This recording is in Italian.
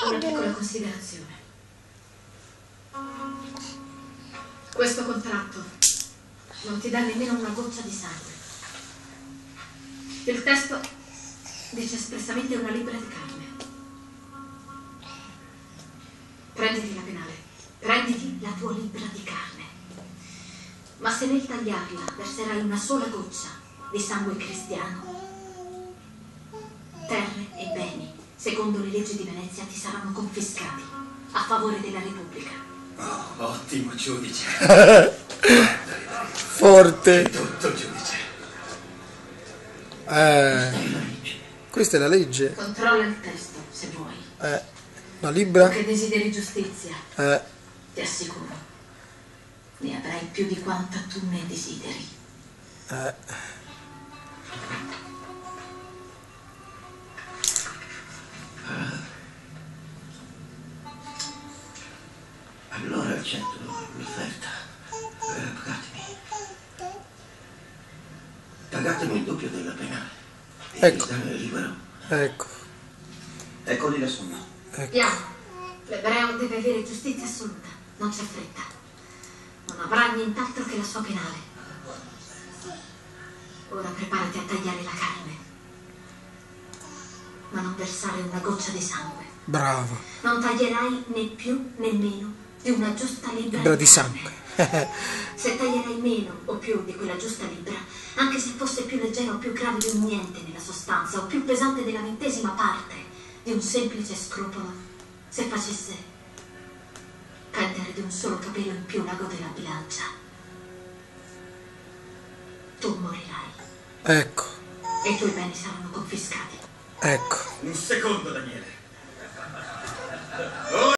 Una piccola considerazione. Questo contratto non ti dà nemmeno una goccia di sangue. Il testo dice espressamente una libera di carne. Prenditi la penale, prenditi la tua libera di carne. Ma se nel tagliarla verserai una sola goccia di sangue cristiano, terre e beni, secondo le leggi di Venezia, ti saranno confiscati a favore della Repubblica. Oh, ottimo giudice. Forte. Tutto giudice. Questa è la legge. Controlla il testo, se vuoi. La libera. Che desideri giustizia, ti assicuro, ne avrai più di quanta tu ne desideri. Allora accetto l'offerta. Pagatemi il doppio della penale. Ecco. Libero. Ecco. Eccoli la somma. Andiamo. L'ebreo deve avere giustizia assoluta, non c'è fretta. Non avrà nient'altro che la sua penale. Ora preparati a tagliare la carne, ma non versare una goccia di sangue. Brava. Non taglierai né più né meno di una giusta libera Libera di sangue. Se taglierai meno o più di quella giusta libera, anche se fosse più leggera o più grave di un niente nella sostanza, o più pesante della 20ª parte di un semplice scrupolo, se facesse pendere di un solo capello in più l'ago della bilancia, tu morirai. Ecco. E i tuoi beni saranno confiscati. Ecco. Un secondo, Daniele.